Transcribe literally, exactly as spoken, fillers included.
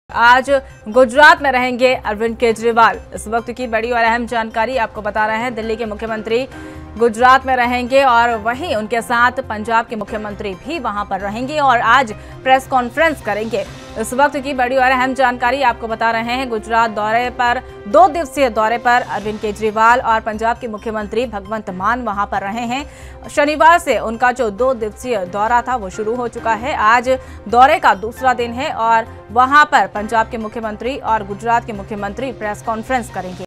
आज गुजरात में रहेंगे अरविंद केजरीवाल। इस वक्त की बड़ी और अहम जानकारी आपको बता रहे हैं। दिल्ली के मुख्यमंत्री गुजरात में रहेंगे और वहीं उनके साथ पंजाब के मुख्यमंत्री भी वहां पर रहेंगे और आज प्रेस कॉन्फ्रेंस करेंगे। इस वक्त की बड़ी और अहम जानकारी आपको बता रहे हैं। गुजरात दौरे पर दो दिवसीय दौरे पर अरविंद केजरीवाल और पंजाब के मुख्यमंत्री भगवंत मान वहां पर रहे हैं। शनिवार से उनका जो दो दिवसीय दौरा था वो शुरू हो चुका है। आज दौरे का दूसरा दिन है और वहां पर पंजाब के मुख्यमंत्री और गुजरात के मुख्यमंत्री प्रेस कॉन्फ्रेंस करेंगे।